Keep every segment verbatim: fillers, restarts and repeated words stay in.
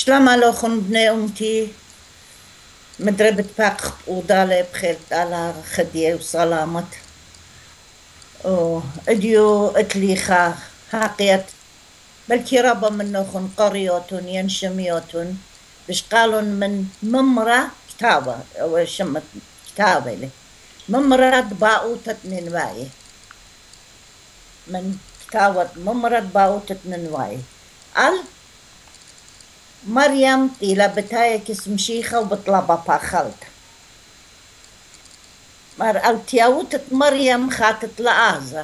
שלמה לא חון בני אומתי מדרבת פאק ودالة بخيلت على خديه وسلامت واديو اتليخا هاقيت بلكي ربا منوخن قريوتن ينشميوتن بش قالون من ممرة كتابة او شمت كتابة لي ممرة باوتت من واي من كتابة ممرة باوتت من واي قال مريم تيلا بتايا كسم شيخة وبطلبها باخلت مر التياوتت مريم خاتت لآزر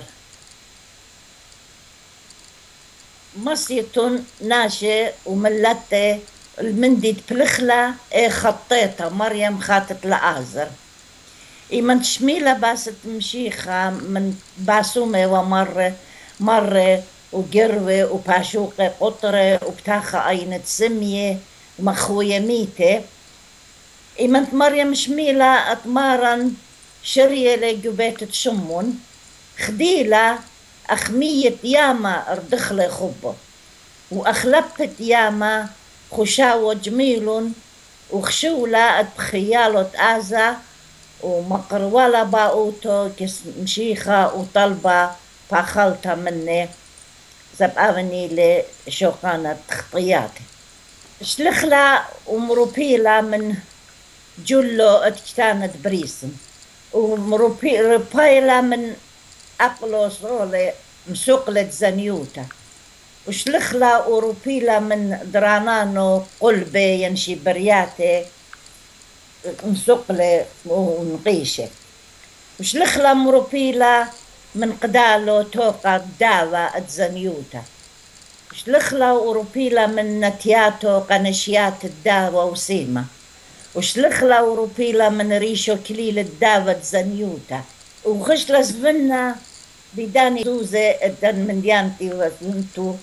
مصيتون ناشي وملتي المندي بلخلة اي خطيتها مريم خاتت لآزر اي من شميلة باست مشيخة من باسومة ومرة مرة وقروة وباشوقة قطرة وبتاخة أينة سمية ومخوية ميتة إمنت مريم شميلة أتمارن شرية لجبيت شمون خديلة أخمية ياما أردخلة خبة وأخلبت ياما خشاوة جميل وخشولة أتبخيالة آزا ومقروالة باوتو كس مشيخة وطلبة باخلتها مني زبقاني لشوقانة خطياتي شلخلا ومروبيلا من جلو اتكتانة بريسن ومروبيلا من أقلو صولي مسوقلة زنيوتا وشلخلا وروبيلا من درانانو قلبي ينشي برياتي مسوقلة ونقيشة وشلخلا مروبيلا من قدالو توقع داوة اتزنيوتا شلخلا وروبيلا من نتياتو قنشيات الداوة وسيمة وشلخلا وروبيلا من ريشو كليل الداوة اتزنيوتا وغشلا زفنا بداني دوزة ادن من ديانتي وزنتو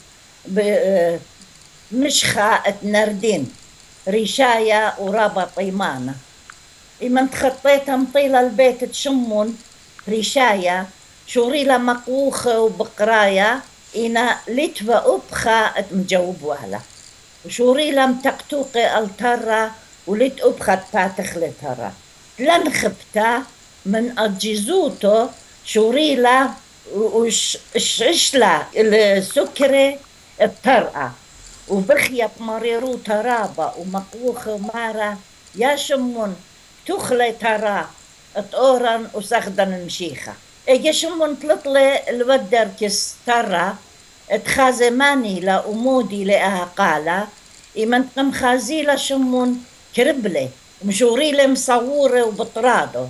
مشخة اتنردين ريشايا ورابا طيمانة إما تخطيتها مطيلة البيت تشمون ريشايا شوريلا مقوخة وبقرايا إنا لتفا أبخا مجاوب وهلا وشوريلا متقتوقي الترى ولت أبخا تباتخ لترى لن خبتا من أجيزوتو شوريلا وشعشلا السكري الترقة وبخيا بمريرو ترابا ومقوخة مارا يا شمون تخلي ترى اتورن وسخدن المشيخة اجي شمون تلطلي الودر كس ترى اتخازماني لأمودي لأها قالة إيمن تقم خازيلا شمون كربلي ومشوريلي مصورة وبطرادو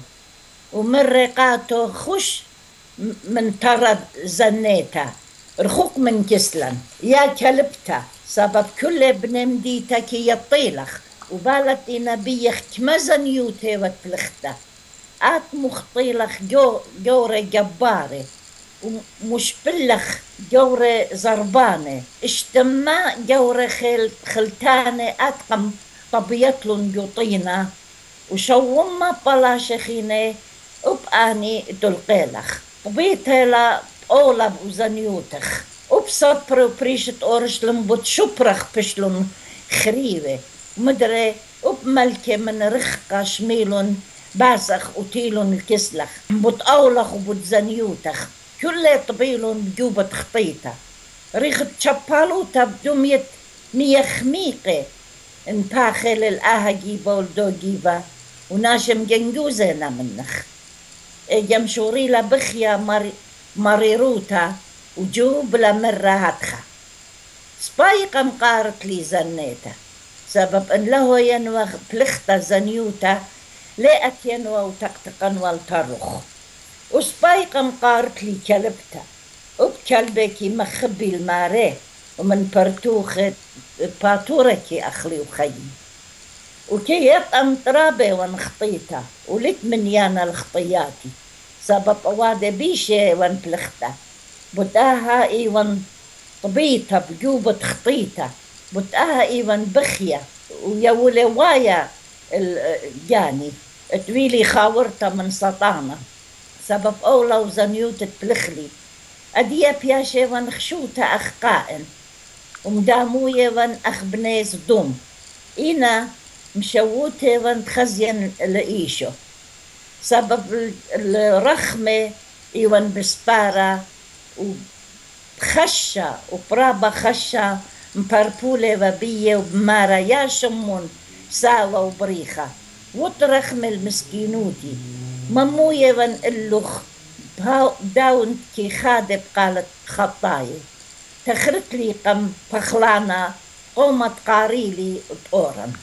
ومرقاتو خش من ترى زنيتا رخوق من كسلن يا كلبتا سبب كل ابن مديتا كي يطيلخ وبالت نبيخ كمزن يوتي وتلخته آت مخطيلخ جو جورة جبارة ومش بلخ جورة زربانة اشتما جورة خل خلتانة أتقم طبيتلن جوطينا وشوما بلا شخينة وبآني دلقيلخ وبيتلا أولا بوزنيوتخ وبصبر وبريشة أورشلم بتشبرخ بشلن خريبة مدري وبملكة من رخقة شميلن باسخ وتيلن الكسلخ بتأولخ وبتزنيوتخ كل طبيلن بجوبة خطيطة ريخت شبالوتا بدمية مية خميقة انتاخل الآها جيبة والدو جيبة وناشم جنجوزنا منخ جمشوري لبخيا مر... مريروتا وجوب لمرة هاتخا سبايقة مقارت لي زنيتا سبب ان له ينوى بلختا زنيوتا لقت ينوى وتقتقن والترخ وسبايقة مقارت لي كلبتا وبكلبكي مخبي الماري ومن برتوخة باتوركي أخلي وخيي وكي يطعم ترابي ونخطيتا ولت من يانا الخطياتي سبب أوادي بيشي ون بلختا بتاها ايوان طبيتا بجوبة خطيتا بتاها ايوان بخيا ويا وايا الجاني تويلي خاورتا من سطانة سبب أولا وزنيوت بلخلي أديا بياشي ون خشوتا أخقائن ومداموية ون أخ بنيز دوم إنا مشوته وانتخزين لإيشو سبب الرخمة إيوان بسبارة وخشة وبرابة خشة مبربولة وبية وبمارة يا شمون ساوة وبريخة وترخم المسكينوتي مموية وان اللخ داون كي خادب قالت خطاية تخرت لي قم بخلانا قومت قاريلي بأورن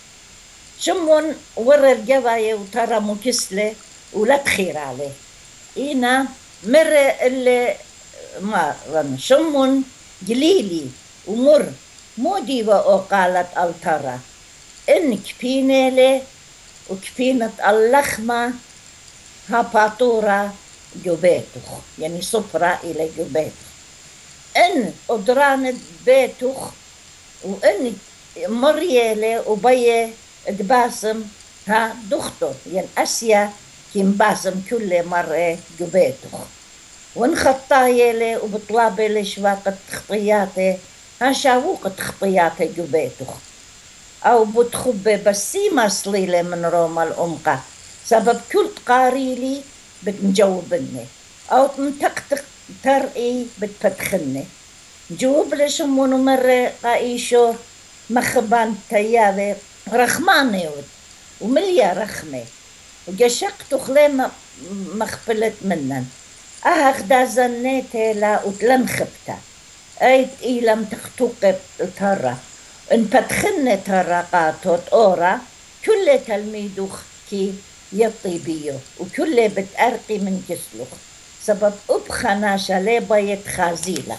شمون ورا الجواية وترى مكسلة ولا تخير عليه إنا مرة اللي ما شمون جليلي ومر مو ديوة أو قالت الترى إن كبينة له وكبينة اللخمة ها باطورة جبيتخ يعني صفرة إلى جبيتخ إن أدرانت بيتخ وإن مريالة وبيه دباسم ها دختو يعني أسيا كيم باسم كل مرة جبيتخ وإن خطايلة وبطلابة شواقة خطياتي ها شاوقة خطياتي جبيتخ أو بتخبي بسيمة صليلة من روما الأمقة سبب كل قاريلي بتنجوبني أو تنتقتق ترقي بتفتخني جوب لشمونو مرة قايشو مخبان تيابي رخماني ود ومليا رخمة وجشقتو خليما مخبلت منن أهخ دا زنيتي لا وتلنخبتا أيت إيلم تختوق ترى إن بتخني ترى قاتوت أورا كل تلميذوخ كي يطي بيو وكل بتأرقي من كسلوخ سبب أبخنا شليبا يتخازيلا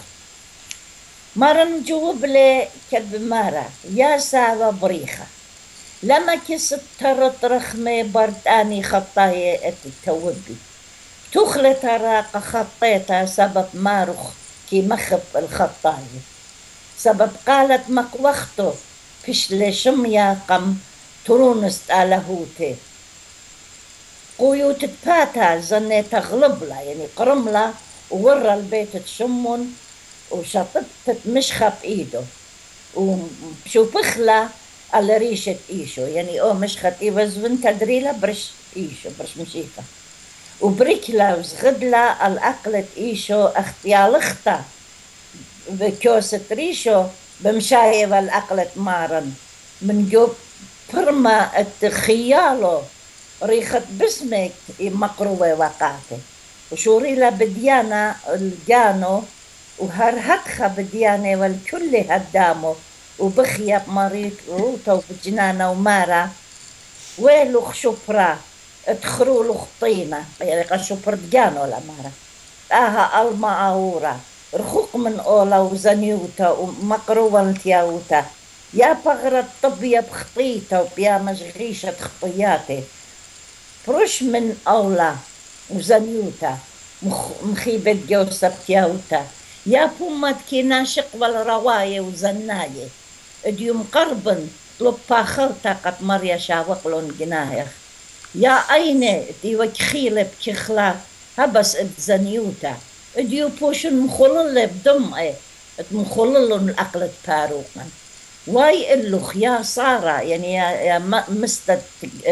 مرن جوب لي كدب مارا يا ساوى بريخة لما كست ترت رخمة برداني خطايا التوبي تخلي تراق خطيتها سبب ماروخ كي مخب الخطايا سبب قالت مقوخته فيش لشميا قم ترونست آلهوتي قيوت تباتا زني تغلب لا يعني قرم لا وورا البيت تشمون وشطت مشخب ايده وشو بخلا على ريشة ايشو يعني او مشخت ايوزون تدريلا برش ايشو برش مشيفة وبريكلا وزغدلا الأقلت ايشو اختيالختا بكوسة ريشو بمشاية والأقلت مارن من جوب برما التخيالو ريخت بسمك مقروة وقاته وشوري لا بديانا الجانو وهرهتخا بديانة والكل هدامو وبخيا بمريض روتا وبجنانة ومارا ويلو شبرا ادخرولو خطينة يعني قا شبر دجانو لمارا آها ألما أورا رخوق من أولا وزنيوتا ومقروة انتياوتا يا بغرة طبية بخطيتا وبيا مشغيشة خطياتي فرش من أولا وزنيوتا مخيبة جوسة بتياوتا يا بومات كي ناشق والرواية وزناية اديوم قربن لبا خلطة قد مريا شاوقلون جنايخ يا أيني دي وكخيلة بكخلا هبس اتزنيوتا اديو بوشن مخلل بدمعي مخللون الأقل باروقا واي اللوخ يا سارة يعني يا, يا مستد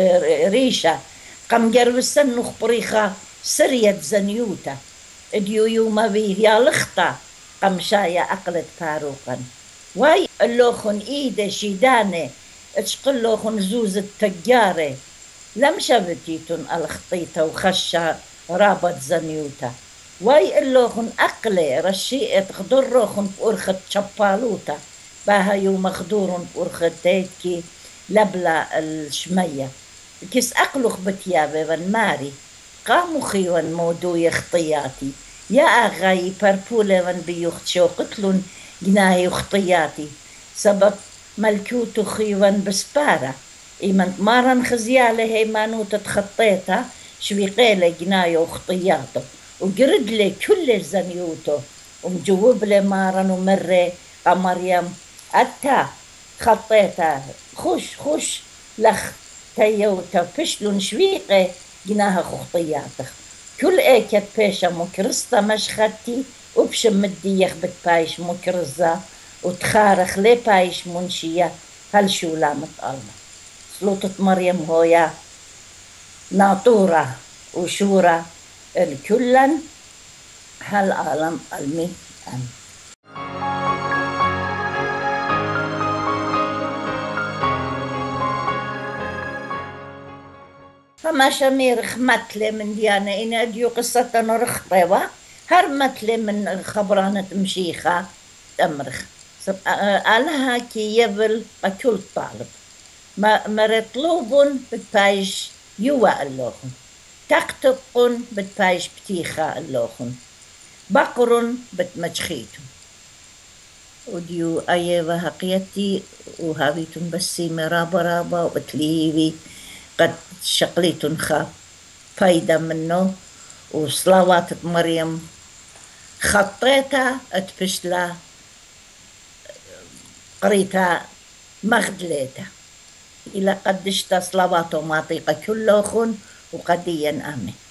ريشة قم جروسن نخبريخا سرية زنيوتا اديو يوما بيه يا لخطة قم شايا أقلت باروقا واي اللوخن ايدة شيدانة اتشقلوخن زوز التجارة لم شبتيتن الخطيطة وخشة رابط زنيوتا واي اللوخن أقلي رشيئة خضروخن بأرخة شبالوتا باها يوم مخدور بأرخة ديتكي لبلا الشمية كيس أقلوخ بتيابي والماري قاموا خيوان مودوي خطياتي يا أغاي بربولة وان بيوخت شوقتلون جناي خطياتي سبب ملكوتو خيوان بسبارة إيمان مارن خزيالة هيمانو تتخطيتا شويقيلة جناي خطياتو وقرد لي كل زنيوتو ومجوب لي مارن ومري قمريم أتا خطيتا خوش خوش لخ تيوتا فشلون شويقي جناها خطياتك كل ايكت بيشا مكرستا مشختي وبشم مدي يخبت بايش مكرزة وتخارخ لي بايش منشية هل شو لامت الله سلطة مريم هويا ناطورة وشورة الكلن هل عالم علمي أم فما شمير خمتلي من ديانا إن أديو قصة نرخطيوة هر متلي من خبرانة مشيخة تمرخ ألها كي يبل بكل طالب ما مرطلوبون بتبايش يوا اللوخن تقتقن بتبايش بتيخة اللوخن بقرن بتمجخيتون وديو أيوة هقيتي وهابيتون بسي مرابا رابا وبتليبي قد شقليتون خا فايدة منه وصلوات مريم خطيتها اتبشلا قريتها مغدليتها إلى قدشت صلواته معطيقة كلهن وقديا آمين.